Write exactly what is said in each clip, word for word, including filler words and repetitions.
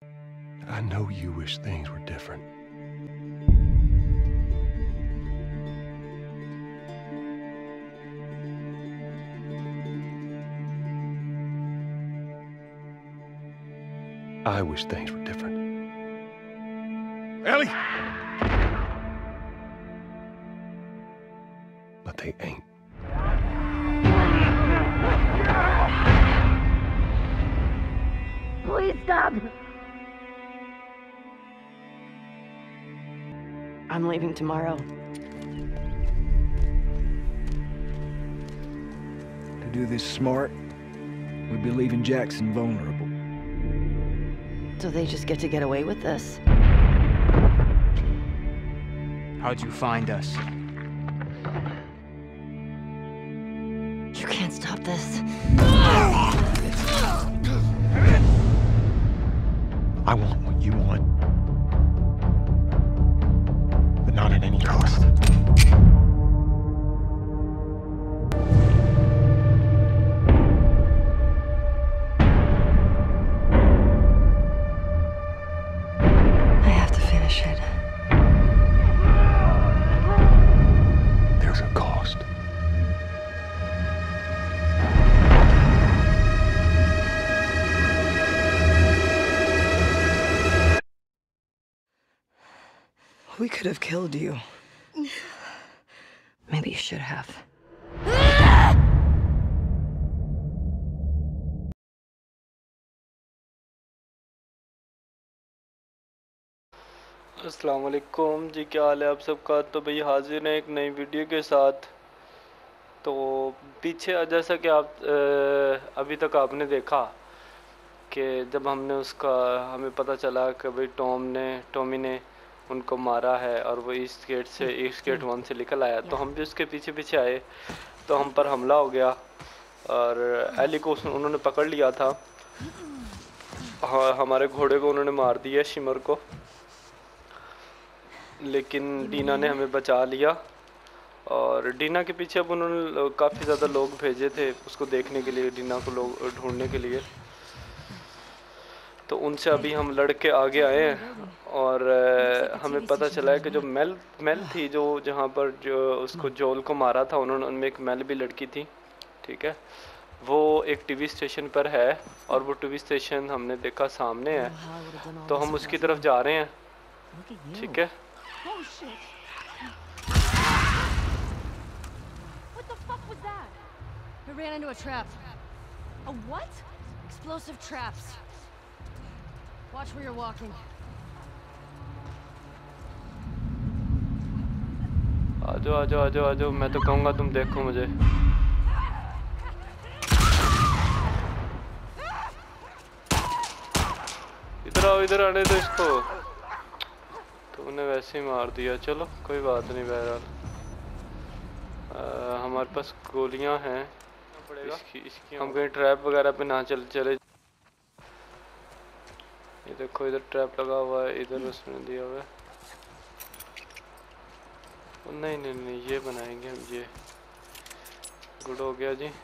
I know you wish things were different. I wish things were different. Ellie! But they ain't. Please stop! I'm leaving tomorrow. To do this smart, we'd be leaving Jackson vulnerable. So they just get to get away with this? How'd you find us? You can't stop this. I want what you want. But not at any cost. I have to finish it. There's a cost. We could have killed you. Maybe you should have. अस्सलाम वालेकुम जी, क्या हाल है आप सबका। तो भाई हाजिर हैं एक नई वीडियो के साथ। तो पीछे जैसा कि आप अभी तक आपने देखा कि जब हमने उसका हमें पता चला कि भाई टॉम ने टॉमी ने उनको मारा है और वो ईस्ट गेट से ईस्ट गेट वन से निकल आया, तो हम भी उसके पीछे पीछे आए। तो हम पर हमला हो गया और एली को उन्होंने पकड़ लिया था। हाँ, हमारे घोड़े को उन्होंने मार दिया, शिमर को, लेकिन डीना ने हमें बचा लिया। और डीना के पीछे अब उन्होंने काफ़ी ज़्यादा लोग भेजे थे उसको देखने के लिए, डीना को लोग ढूंढने के लिए। तो उनसे अभी हम लड़के आगे आए हैं और हमें पता चला है कि जो मेल मेल थी, जो जहाँ पर जो उसको जोल को मारा था उन्होंने, उनमें एक मेल भी लड़की थी, ठीक है। वो एक टीवी स्टेशन पर है और वो टीवी स्टेशन हमने देखा सामने है, तो हम उसकी तरफ जा रहे हैं, ठीक है। What the fuck was that? I ran into a trap. A what? Explosive traps. Watch where you're walking. आजो आजो आजो आजो, मैं तो कहूँगा तुम देखो मुझे। इधर आओ, इधर आने दो इसको। तो उन्हें वैसे ही मार दिया। चलो कोई बात नहीं। बहरहाल हमारे पास गोलियां हैं, इसकी इसकी हम कहीं ट्रैप वगैरह पे ना चल चले। ये देखो इधर ट्रैप लगा हुआ है, इधर उसने दिया हुआ है। नहीं नहीं नहीं, ये बनाएंगे हम। ये गुड हो गया जी।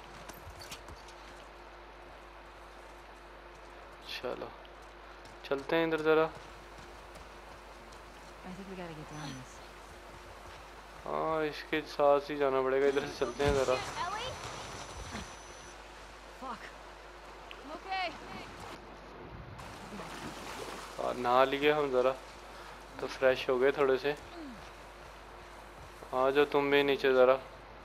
चलो चलते हैं इधर ज़रा। हाँ, इसके साथ ही जाना पड़ेगा, इधर से चलते हैं ज़रा। नहा लिए हम ज़रा, तो फ्रेश हो गए थोड़े से। आ जाओ तुम भी नीचे ज़रा।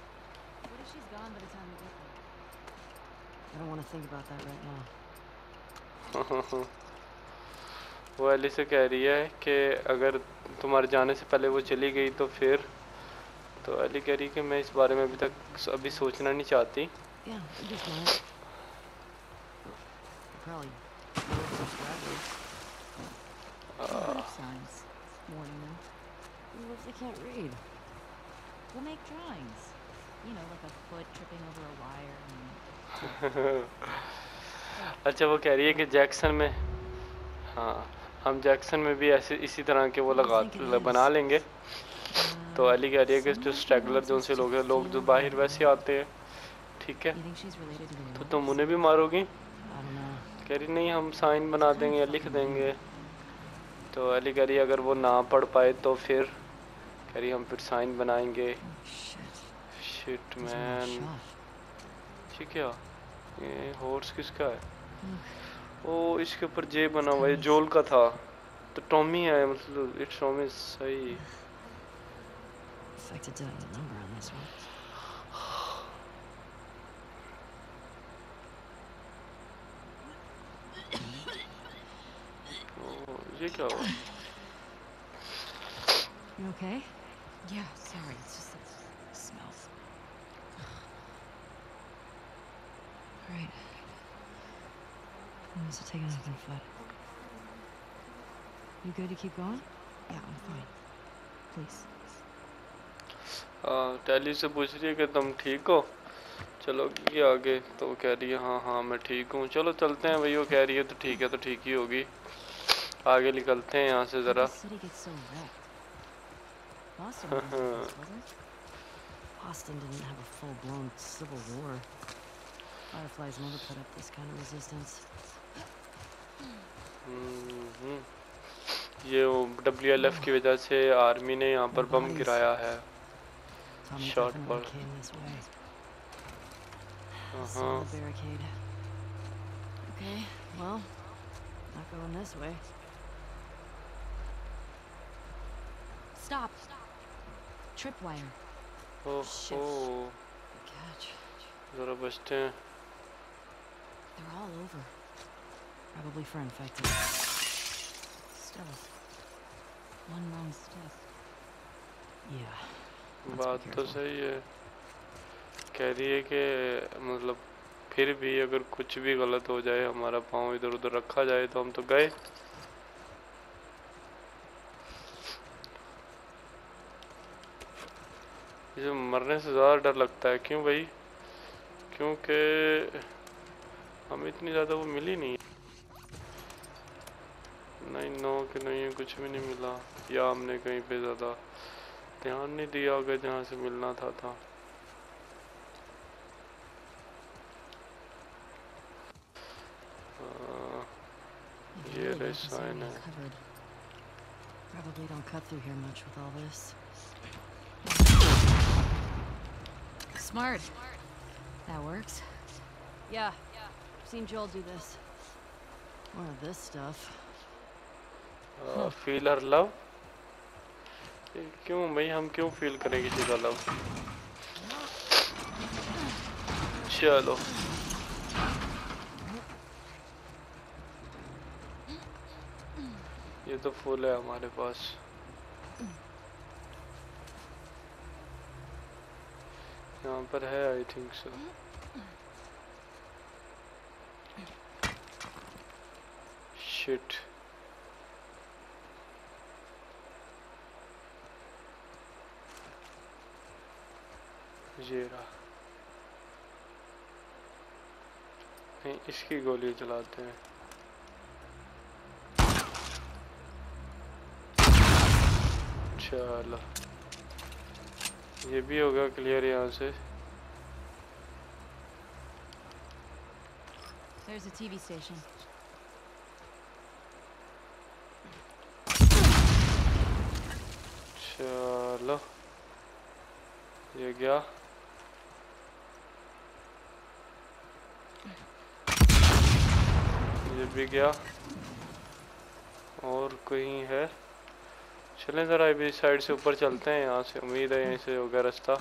वो एली से कह रही है कि अगर तुम्हारे जाने से पहले वो चली गई तो फिर, तो एली कह रही है कि मैं इस बारे में अभी तक अभी सोचना नहीं चाहती। अच्छा, वो कह रही है कि जैक्सन में, हाँ हम जैक्सन में भी ऐसे इसी तरह के वो लगा बना लेंगे। तो एली कह रही है कि जो स्ट्रैगलर जो से लोग हैं, लोग जो बाहर वैसे आते हैं, ठीक है, तो तुम उन्हें भी मारोगी। कह रही नहीं, हम साइन बना देंगे या लिख देंगे तो अली कह रही अगर वो ना पढ़ पाए तो फिर कह रही हम फिर साइन बनाएंगे। शिट मैन, ये क्या, ये हॉर्स किसका है? ओ इसके ऊपर जे बना हुआ है, जोल का था तो टॉमी है, मतलब इट्स टॉमी सही। ये क्या हुआ? You okay? Yeah, sorry, it's just the smell. Alright. I must have taken anything foot. You good to keep going? Yeah, I'm fine. Please. हाँ, टैली से पूछ रही है कि तुम ठीक हो, चलो ये आगे, तो वो कह रही है हाँ हाँ मैं ठीक हूँ, चलो चलते हैं भाई। वो कह रही है तो ठीक है, तो ठीक ही होगी, आगे निकलते हैं यहाँ से ज़रा। Boston wasn't like this, was it? Boston didn't have a full-blown civil war. Fireflies never put up this kind of resistance. हम्म, ये वो डब्ल्यू एल एफ की वजह से आर्मी ने यहाँ पर बम गिराया है, शॉट पर। हाँ Okay, well, not going this way. Stop. Tripwire. ओहो, Catch. ज़रा बचते हैं। They're all over. Probably for infected. Still, one wrong step. Yeah. बात तो सही है, कह रही है कि मतलब फिर भी अगर कुछ भी गलत हो जाए, हमारा पाँव इधर उधर रखा जाए तो हम तो गए। ये मरने से ज़्यादा डर लगता है, क्यों भाई? क्योंकि हमें इतनी ज़्यादा वो मिली नहीं, नहीं नो कि नहीं कुछ भी नहीं मिला, या हमने कहीं पे ज़्यादा ध्यान नहीं दिया होगा जहाँ से मिलना था था। ये रहे साइन है। Probably don't cut through here much with all this. Smart. That works. Yeah. I've seen Joel do this. More of this stuff. Feel her love, क्यों भाई हम क्यों फील करें किसी का लव? चलो ये तो फूल है हमारे पास। यहाँ पर है आई थिंक सो। शिट, ये रहा। नहीं, इसकी गोली चलाते हैं। चलो ये भी होगा क्लियर यहाँ से। There's a T V station. चलो ये गया, ये भी गया, और कहीं है? चलें ज़रा इस साइड से ऊपर चलते हैं, यहाँ से उम्मीद है यहीं से होगा रास्ता।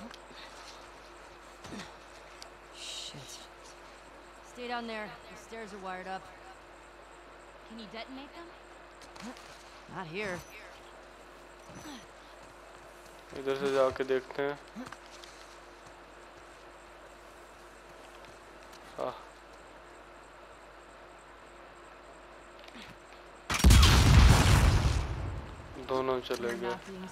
Shit. Stay down there. The stairs are wired up. Can you detonate them? Not here. इधर से जाके देखते हैं। हाँ दोनों चले गए।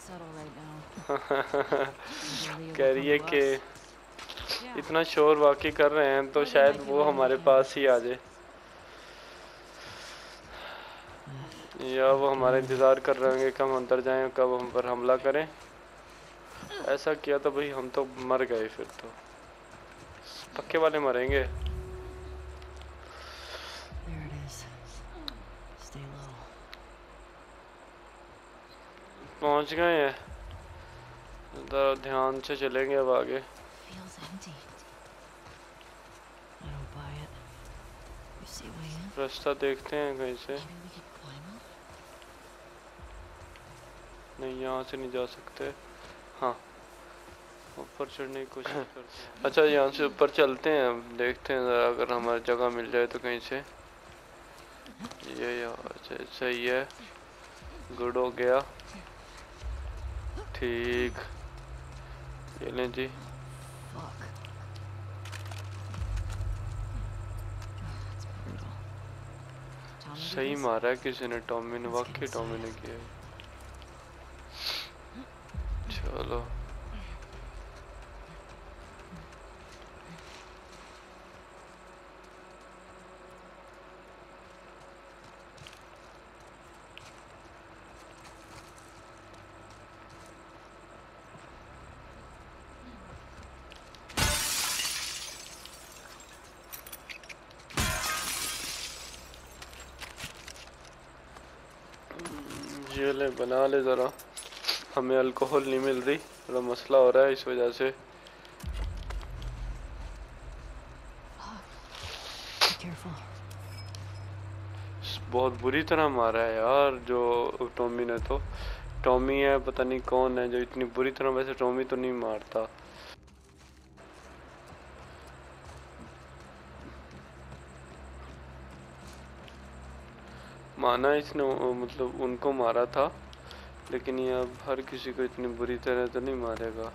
कह रही है कि इतना शोर वाकई कर रहे हैं तो शायद वो हमारे पास ही आ जाए, या वो हमारा इंतज़ार कर रहे होंगे कब अंदर जाएं, कब हम पर हमला करें। ऐसा किया तो भाई हम तो मर गए, फिर तो पक्के वाले मरेंगे। There it is. Stay low. पहुंच गए हैं। जरा ध्यान से चलेंगे अब आगे। Feels empty. I don't buy it. You see way in? रास्ता देखते हैं कहीं से। Maybe we could climb up? नहीं, यहाँ से नहीं जा सकते। हाँ, ऊपर चढ़ने की कोशिश करते हैं। अच्छा, यहाँ से ऊपर चलते हैं, देखते हैं जरा, अगर हमारी जगह मिल जाए तो कहीं से। ये यार सही है, गुड हो गया। ठीक, ये लें जी। Fuck. It's brutal. Tommy did सही this? मारा है किसी ने, टॉमी ने, वाकई टॉमी ने किया है। चलो ये ले, बना ले ज़रा। हमें अल्कोहल नहीं मिल रही, थोड़ा मसला हो रहा है इस वजह से। Be careful. बहुत बुरी तरह मारा है यार जो टॉमी ने। तो टॉमी है, पता नहीं कौन है जो इतनी बुरी तरह। वैसे टॉमी तो नहीं मारता। माना इसने, मतलब उनको मारा था, लेकिन ये अब हर किसी को इतनी बुरी तरह तो नहीं मारेगा।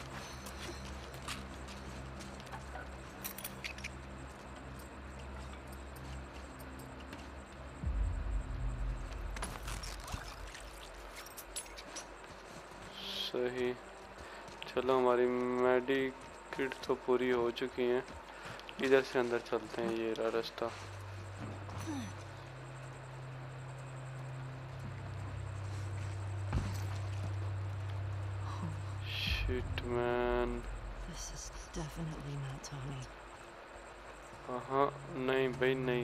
सही, चलो हमारी मेडिकिट तो पूरी हो चुकी है। इधर से अंदर चलते हैं, ये रहा रास्ता। Shit man. This is definitely not Tommy. हाँ नहीं भाई नहीं।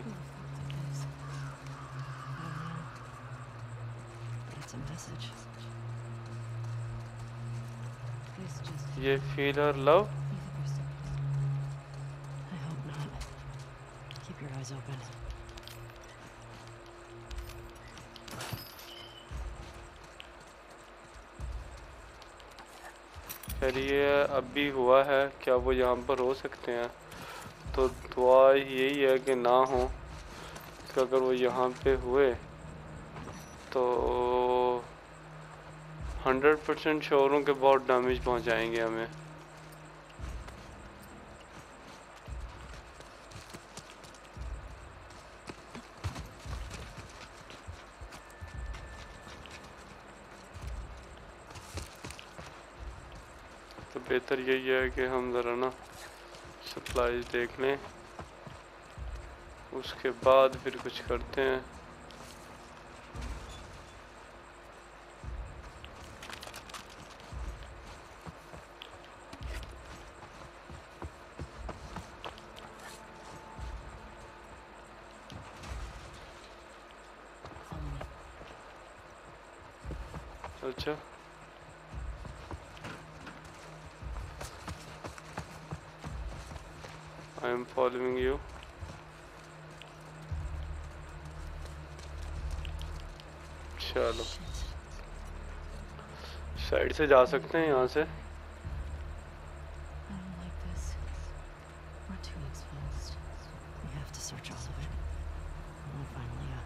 It's a message. Please just. ये फील और love. You think we're still- I hope not. Keep your eyes open. खैर ये अभी हुआ है, क्या वो यहाँ पर हो सकते हैं? तो दुआ यही है कि ना हो, कि अगर वो यहाँ पे हुए तो हंड्रेड परसेंट श्योर हूँ कि बहुत डैमेज पहुँचाएंगे हमें। तो बेहतर यही है कि हम ज़रा ना सप्लाईज देख लें, उसके बाद फिर कुछ करते हैं। अच्छा, I am following you. चलो साइड से जा सकते हैं यहाँ से। I don't like this. We're too exposed. We have to search all of it. I want to find Leah.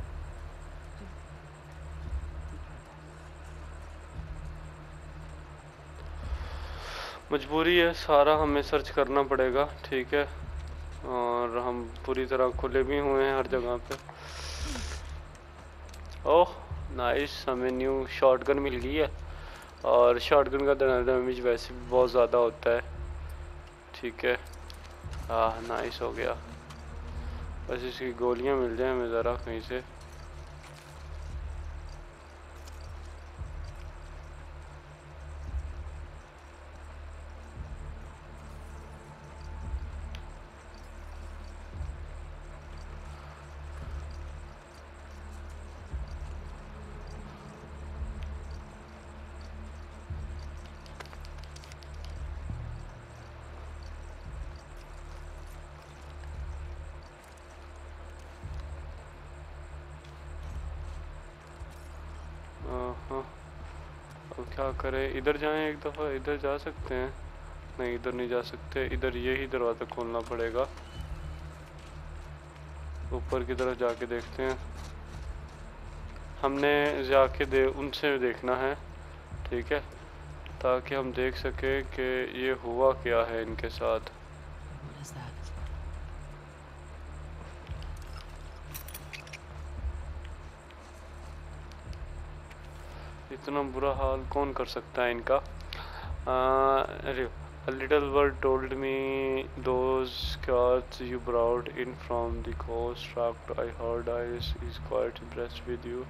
मजबूरी है, सारा हमें सर्च करना पड़ेगा, ठीक है। और हम पूरी तरह खुले भी हुए हैं हर जगह पे। ओह नाइस, हमें न्यू शॉटगन मिल गई है। और शॉटगन का डैमेज वैसे भी बहुत ज़्यादा होता है, ठीक है। हाँ नाइस हो गया। बस इसकी गोलियां मिल जाए हमें ज़रा कहीं से। तो क्या करें? इधर जाएं एक दफ़ा? इधर जा सकते हैं? नहीं, इधर नहीं जा सकते। इधर यही दरवाज़ा खोलना पड़ेगा। ऊपर की तरफ जाके देखते हैं। हमने जाके दे उनसे देखना है, ठीक है, ताकि हम देख सके कि ये हुआ क्या है इनके साथ। What is that? इतना बुरा हाल कौन कर सकता है इनका? अरे A little bird told me those cats you brought in from the coast truck. I heard Iris is quite impressed with you.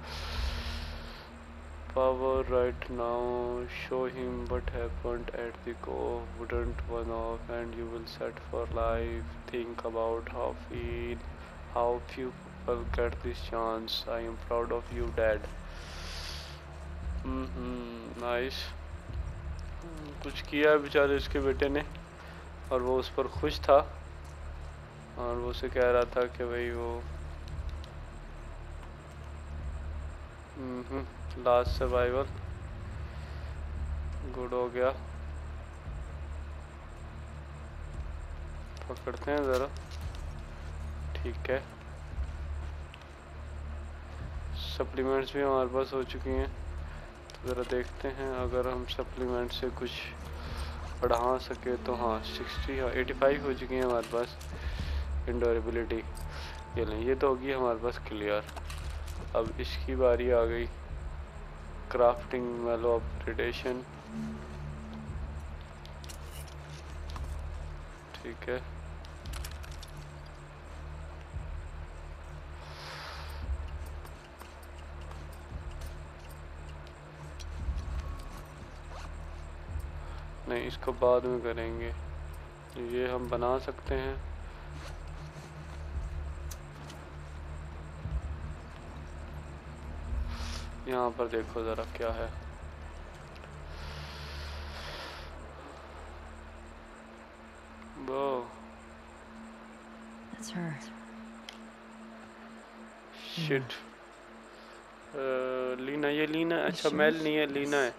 Power right now. Show him what happened at the cove. Wouldn't one off and you will set for life. Think about how feel, how few people get this chance. I am proud of you, Dad. Hmm nice. कुछ किया है बेचारे उसके बेटे ने और वो उस पर खुश था और वो उसे कह रहा था कि भाई वो हम्म लास्ट सर्वाइवल गुड हो गया। पकड़ते हैं ज़रा, ठीक है। सप्लीमेंट्स भी हमारे पास हो चुकी हैं, ज़रा देखते हैं अगर हम सप्लीमेंट से कुछ बढ़ा सके तो। हाँ सिक्सटी हाँ एटी फाइव हो चुकी हैं हमारे पास इंडोरेबिलिटी। ये लें, ये तो होगी हमारे पास क्लियर। अब इसकी बारी आ गई क्राफ्टिंग मैलो अपग्रेडेशन, ठीक है। नहीं, इसको बाद में करेंगे। ये हम बना सकते हैं। यहाँ पर देखो ज़रा क्या है। वो That's her. शिट, लीना, ये लीना। अच्छा मेल नहीं है, लीना है।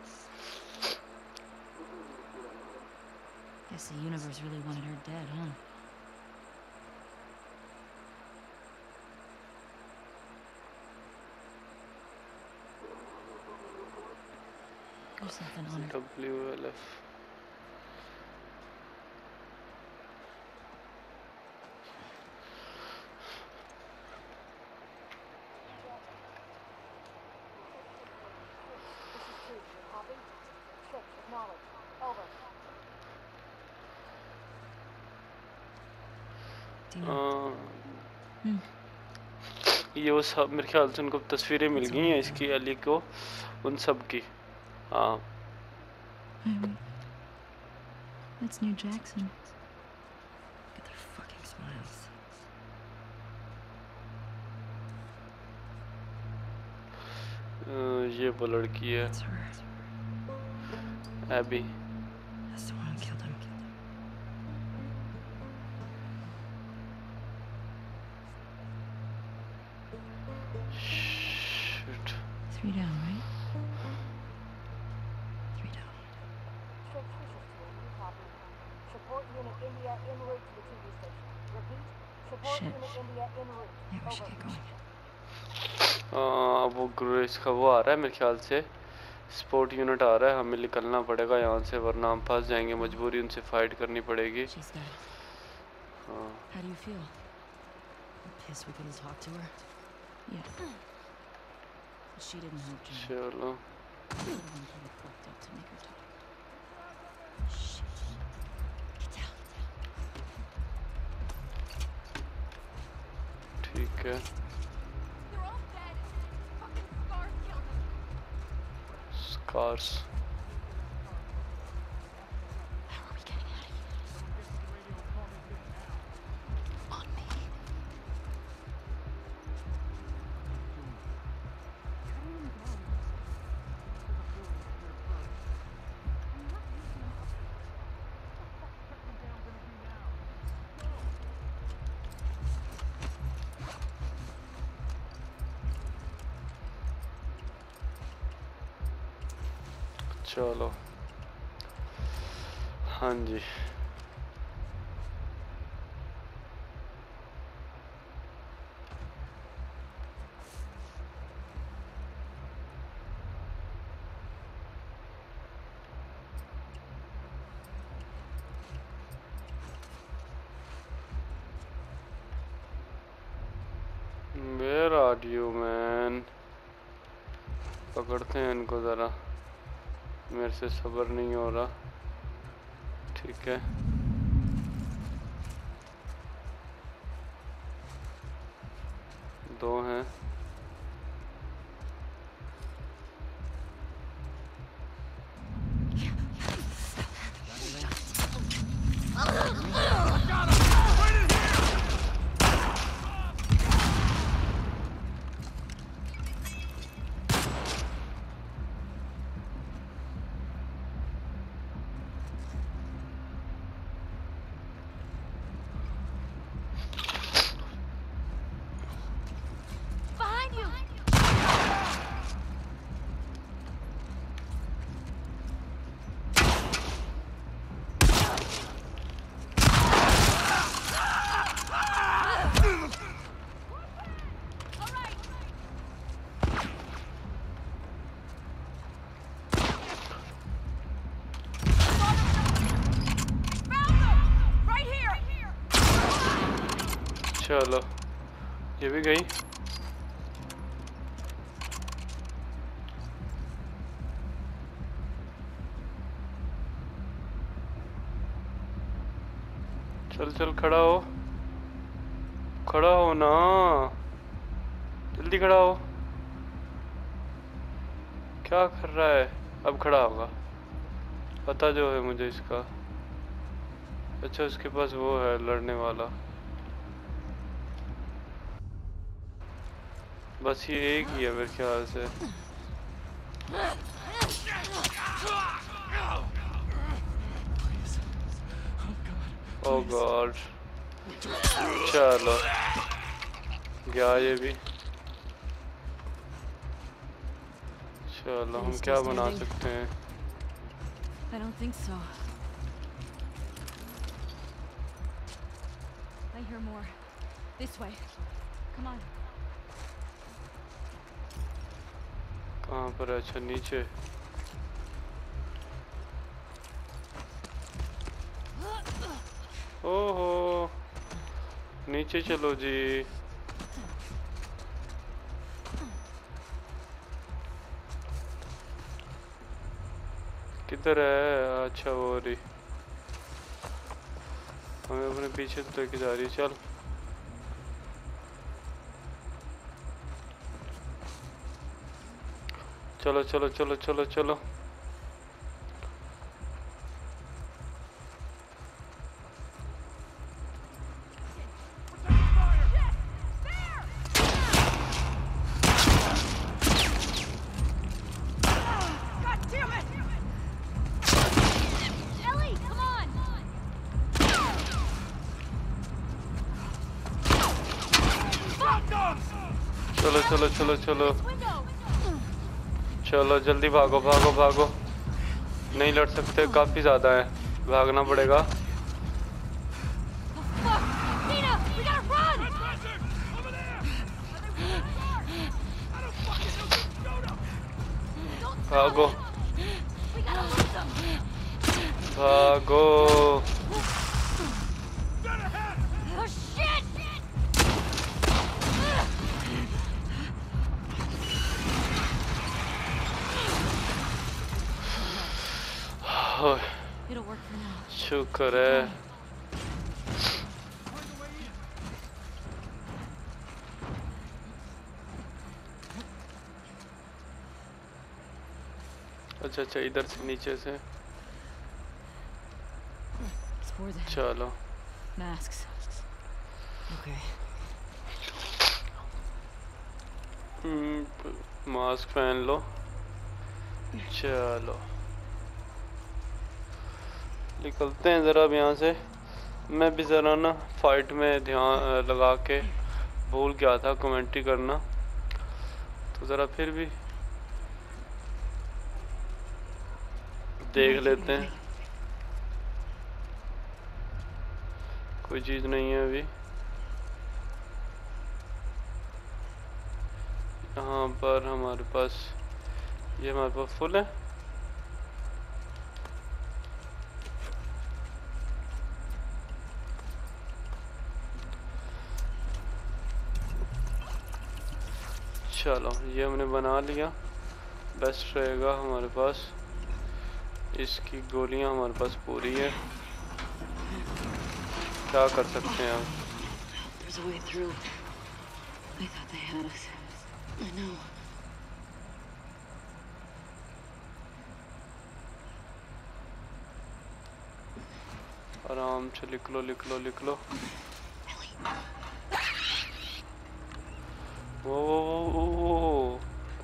Guess the universe really wanted her dead, huh? There's something on her. W L F Hmm. ये वो सब मेरे ख्याल से उनको तस्वीरें मिल गई हैं इसकी, अली को, उन सब की। हाँ Um, that's New Jackson. Look at their fucking smiles. अ, ये वो लड़की है That's her. Abby. That's the one who killed him. Shit. Three down, right? Three down. Shit. Yeah, we should get going. आ, वो ग्रेस का वो आ रहा है मेरे ख्याल से, स्पोर्ट यूनिट आ रहा है। हमें निकलना पड़ेगा यहाँ से वरना हम फंस जाएंगे, मजबूरी उनसे फाइट करनी पड़ेगी। She's dead. हाँ How do you feel? I'm pissed we couldn't talk to her. Yeah. But she didn't help Jenny. चलो Everyone pretty fucked up to make her talk. Shit. Get down. ठीक है। They're all dead. Fucking scars killed them. Scars How are we getting out of here? On me. चलो हाँ जी Where are you man? पकड़ते हैं इनको ज़रा, मेरे से सब्र नहीं हो रहा। ठीक है दो हैं। Behind you! All right. Found them! Right here! चलो ये भी गई। चल चल खड़ा हो, खड़ा हो ना, जल्दी खड़ा हो। क्या कर रहा है? अब खड़ा होगा, पता जो है मुझे इसका। अच्छा उसके पास वो है लड़ने वाला। बस ये एक ही है मेरे ख्याल से। ओह गॉड, चलो गया ये भी। चलो हम क्या बना सकते हैं? I don't think so. I hear more. This way. Come on. कहाँ पर है? अच्छा नीचे। ओहो नीचे चलो जी। किधर है? अच्छा वो रही, हमें अपने पीछे तो लेके जा रही है। चल चलो चलो चलो चलो चलो। God damn it! Ellie, come on! चलो चलो चलो चलो Window! चलो जल्दी भागो भागो भागो। नहीं लड़ सकते, काफी ज्यादा है, भागना पड़ेगा। Fuck! Nina, we gotta run! भागो We gotta lose them! भागो। Oh shit! Oh, It'll work for now. शुक्र है। अच्छा अच्छा इधर से नीचे से। Spores ahead. चलो Masks. Okay. हम्म, मास्क पहन लो। चलो निकलते हैं ज़रा अब यहाँ से। मैं भी ज़रा ना फाइट में ध्यान लगा के भूल गया था कमेंट्री करना, तो ज़रा फिर भी देख लेते हैं। कोई चीज़ नहीं है अभी। यहाँ पर हमारे पास ये हमारे पास फुल है। चलो ये हमने बना लिया। बेस्ट रहेगा हमारे पास। इसकी गोलियां हमारे पास पूरी है। क्या कर सकते हैं अब? There's a way through. I thought they had us. I know. आराम से लिख लो लिख लो लिख लो। वो वो वो वो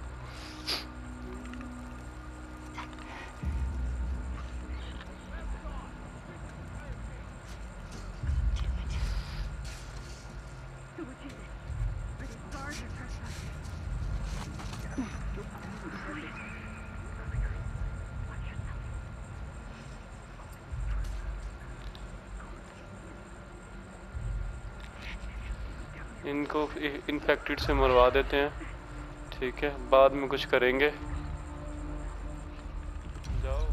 इनको इन्फेक्टेड से मरवा देते हैं। ठीक है, बाद में कुछ करेंगे। जाओ।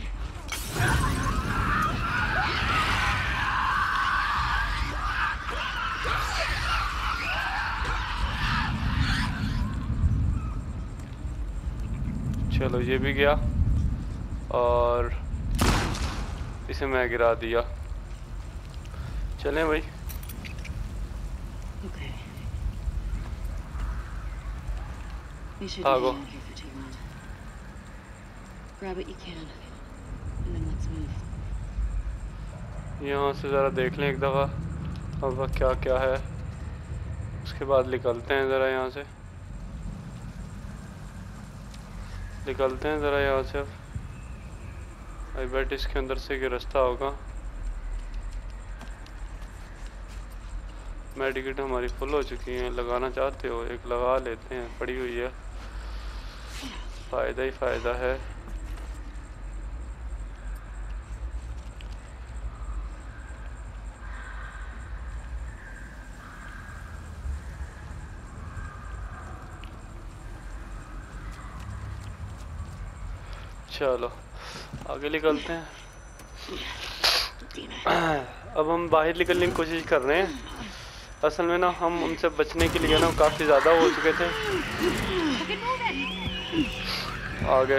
चलो ये भी गया और इसे मैं गिरा दिया। चलें भाई। Okay. We should I'll be go. out here for too long. Grab what you can, and then let's move. यहाँ से ज़रा देख लें एक दफ़ा अब वह क्या क्या है, उसके बाद निकलते हैं ज़रा यहाँ से। निकलते हैं ज़रा यहाँ से। अब आई बेट इसके अंदर से कि रास्ता होगा। मेडिकेट हमारी फुल हो चुकी हैं। लगाना चाहते हो? एक लगा लेते हैं, पड़ी हुई है, फ़ायदा ही फ़ायदा है। चलो आगे निकलते हैं। अब हम बाहर निकलने की कोशिश कर रहे हैं। असल में ना हम उनसे बचने के लिए ना काफ़ी ज़्यादा हो चुके थे। आगे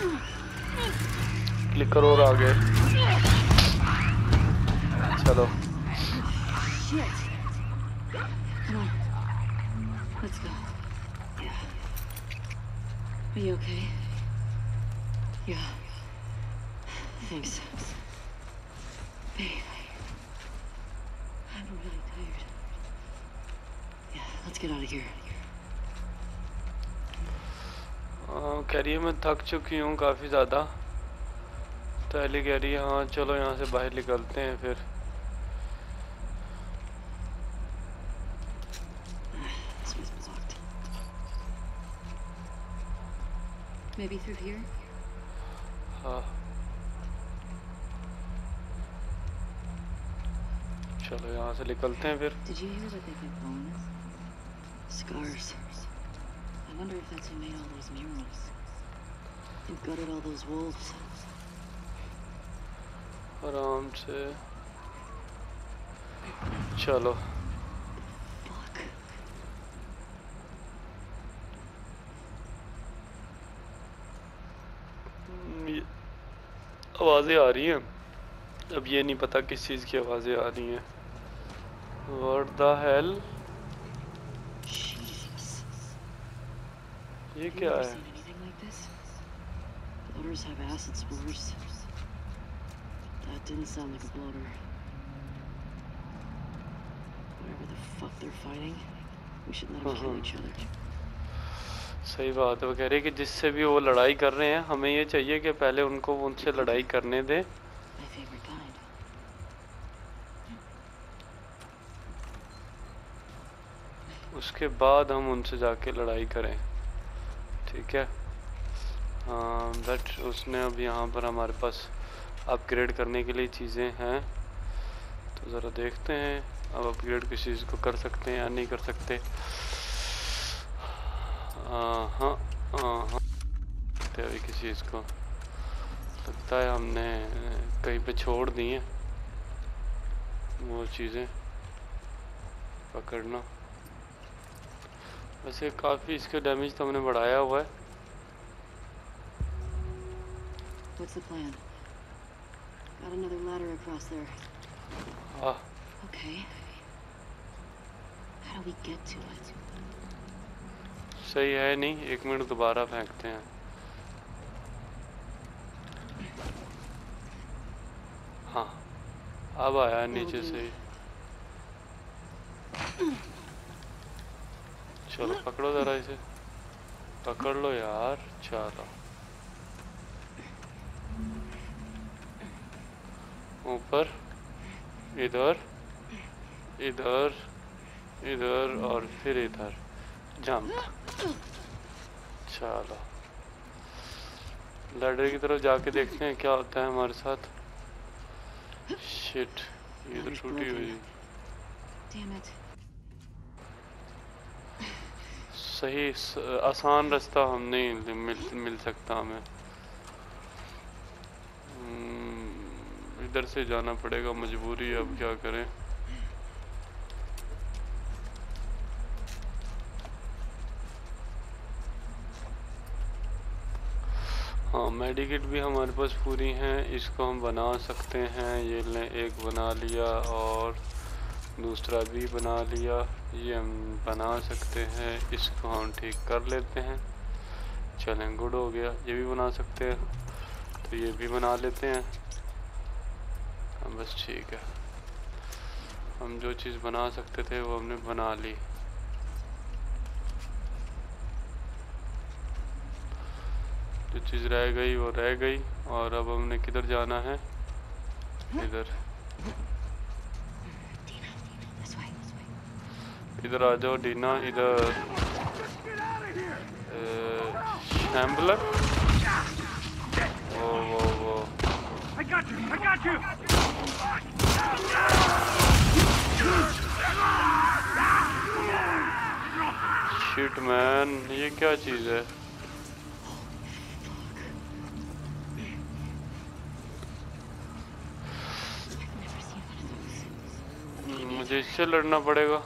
क्लिकर और आगे। चलो Let's go. Yeah. Are you okay? Yeah. Thanks. Babe. I'm really tired. Yeah, let's get out of here. हाँ, कह रही है मैं थक चुकी हूँ काफ़ी ज़्यादा। तो एली कह रही है हाँ चलो यहाँ से बाहर निकलते हैं फिर। This was blocked. Maybe through here? हाँ चलो यहाँ से निकलते हैं फिर। Did you hear what they kept calling us? Scars. I wonder if that's who made all those murals. Who gutted all those wolves. आराम से चलो। Fuck. ये आवाज़ें आ रही हैं। अब ये नहीं पता किस चीज़ की आवाज़ें आ रही हैं। What the hell? Jesus. ये Have you क्या ever है? seen anything like this? Bloaters have acid spores. That didn't sound like a bloater. Whatever the fuck they're fighting, we should let them kill Uh-huh. each other. सही बात है। वो कह रही है कि जिससे भी वो लड़ाई कर रहे हैं हमें ये चाहिए कि पहले उनको उनसे लड़ाई करने दें। My favorite kind. उसके बाद हम उनसे जाके लड़ाई करें। ठीक है, हाँ बट उसने अब यहाँ पर हमारे पास अपग्रेड करने के लिए चीज़ें हैं, तो ज़रा देखते हैं अब अपग्रेड किसी चीज़ को कर सकते हैं या नहीं कर सकते। हाँ हाँ हाँ अभी किसी चीज़ को लगता है हमने कहीं पे छोड़ दी हैं वो चीज़ें पकड़ना। वैसे काफ़ी इसके डैमेज तो हमने बढ़ाया हुआ है। What's the plan? Got another ladder across there. हाँ Okay. How do we get to it? सही है नहीं, एक मिनट दोबारा फेंकते हैं। हाँ अब आया नीचे से ही। चलो पकड़ो जरा इसे, पकड़ लो यार। चलो ऊपर, इधर इधर इधर और फिर इधर जंप। चलो लैडर की तरफ जाके देखते हैं क्या होता है हमारे साथ। शिट ये तो टूटी हुई। Damn it. सही स, आसान रास्ता हम नहीं मिल मिल सकता हमें। इधर से जाना पड़ेगा, मजबूरी है, अब क्या करें। हाँ मेडिकेट भी हमारे पास पूरी हैं, इसको हम बना सकते हैं। ये लें, एक बना लिया और दूसरा भी बना लिया। ये हम बना सकते हैं, इसको हम ठीक कर लेते हैं। चलें गुड हो गया। ये भी बना सकते हैं तो ये भी बना लेते हैं हम, बस ठीक है। हम जो चीज़ बना सकते थे वो हमने बना ली। जो चीज़ रह गई वो रह गई। और अब हमने किधर जाना है? इधर इधर आ जाओ डीना। इधर शैम्बलर। वो वो वो I got you! I got you! Shit man, ये क्या चीज़ है? मुझे इससे लड़ना पड़ेगा।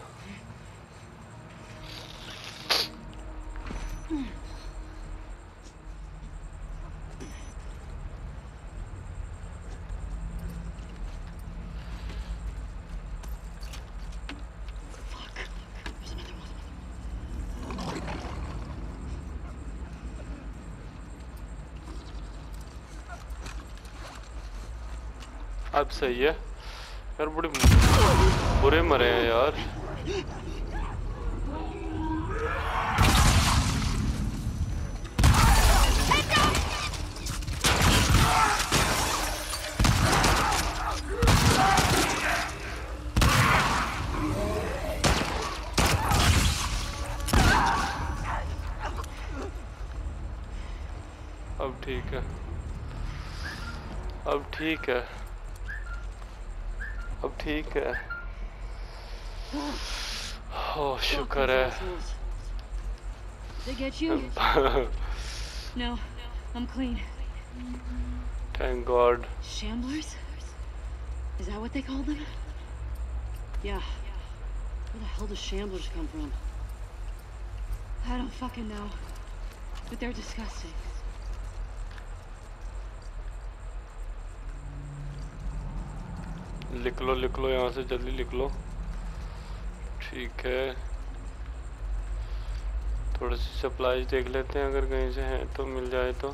अब सही है यार, बड़े बुरे मरे हैं यार। अब ठीक है, अब ठीक है, अब ठीक है। ओह शुक्र है। They get you? No, I'm clean. Thank God. Shamblers? Is that what they call them? Yeah. Where the hell do shamblers come from? I don't fucking know. But they're disgusting. लिख लो लिख लो, यहाँ से जल्दी लिख लो। ठीक है, थोड़ी सी सप्लाईज देख लेते हैं, अगर कहीं से हैं तो मिल जाए तो।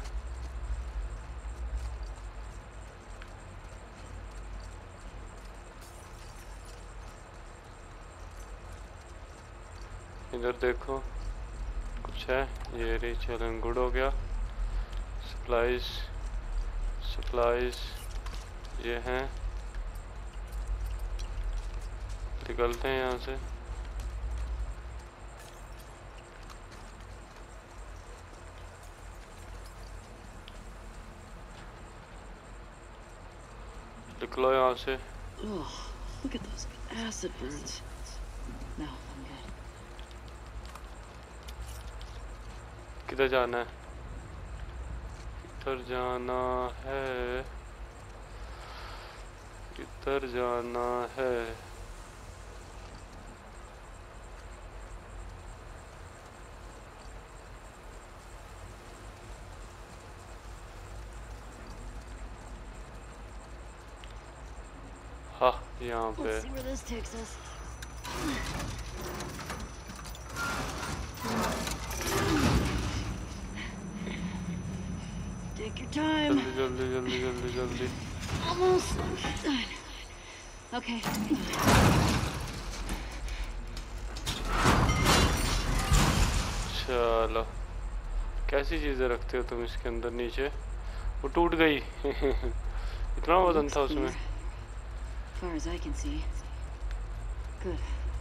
इधर देखो कुछ है, ये रही। चलन गुड हो गया। सप्लाईज सप्लाईज ये हैं, निकलते हैं यहाँ से। निकलो यहाँ से। Ugh, look at those acid burns. No, I'm good. किधर जाना है? इधर जाना है, इधर जाना है। हाँ, यहाँ पे। Let's see where this takes us. Take your time. जल्दी जल्दी जल्दी जल्दी जल्दी। Almost done. Okay. चलो, कैसी चीजें रखते हो तुम इसके अंदर नीचे? वो टूट गई। इतना वजन था उसमें। As far as I can see. Good.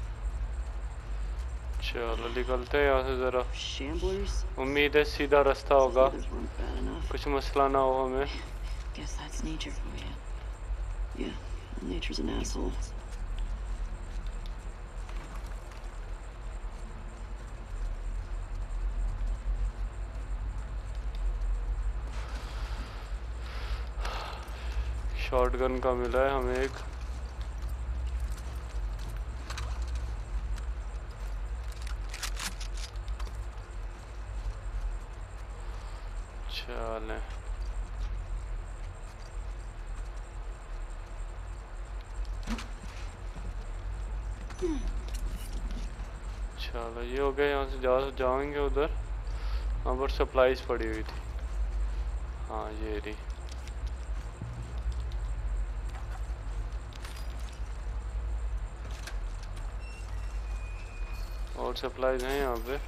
चलो निकलते हैं यहाँ से जरा। Shamblers. उम्मीद है सीधा रास्ता होगा, Others weren't bad enough. कुछ मसला ना हो हमें। Guess that's nature for you. Yeah, nature's an asshole. Shotgun का मिला है हमें एक। चलें, चलो ये हो गया। यहाँ से जा जाएंगे उधर, वहाँ पर सप्लाईज पड़ी हुई थी। हाँ ये रही। और सप्लाईज हैं यहाँ पे?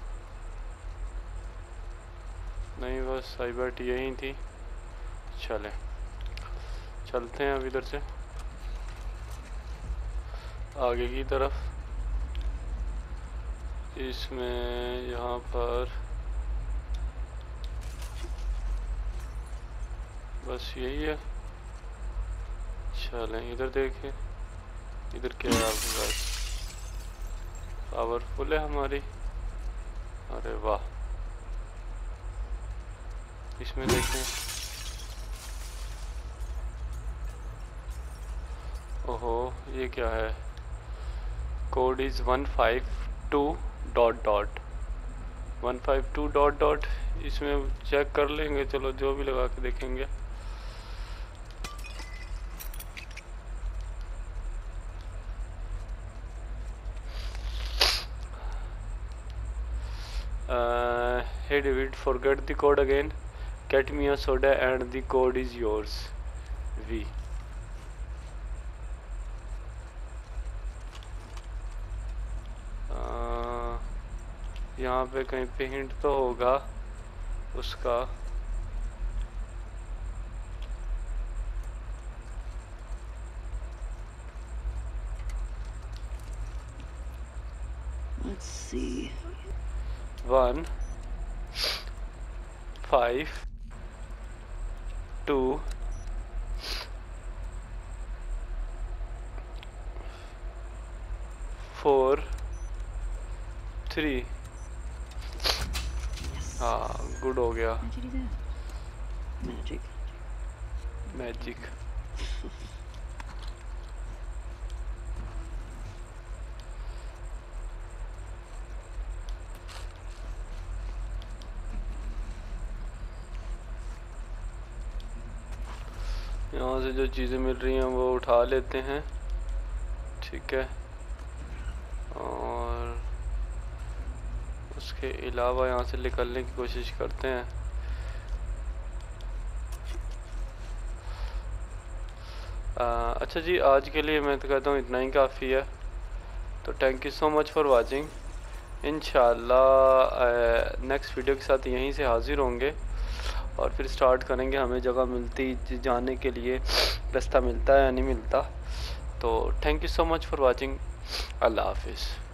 नहीं, बस साइबर यही थी। चले चलते हैं अब इधर से आगे की तरफ। इसमें यहाँ पर बस यही है। चलें इधर देखें, इधर क्या है आपके पास? पावरफुल है हमारी। अरे वाह, इसमें देखें। ओहो, ये क्या है? Code is one five two dot dot one five two dot dot. इसमें चेक कर लेंगे, चलो जो भी लगा के देखेंगे। Uh, hey David, forget the code again. Get me a soda and the code is yours. V. uh, यहाँ पे कहीं पे हिंट तो होगा उसका। Let's see. One five two four three। हाँ, गुड हो गया। How'd you do that? Magic. Magic. यहाँ से जो चीज़ें मिल रही हैं वो उठा लेते हैं, ठीक है। और उसके अलावा यहाँ से निकलने की कोशिश करते हैं। आ, अच्छा जी, आज के लिए मैं तो कहता हूँ इतना ही काफ़ी है। तो thank you so much for watching. इंशाल्लाह नेक्स्ट वीडियो के साथ यहीं से हाजिर होंगे और फिर स्टार्ट करेंगे। हमें जगह मिलती जाने के लिए, रास्ता मिलता है या नहीं मिलता। तो thank you so much for watching. अल्लाह हाफिज़।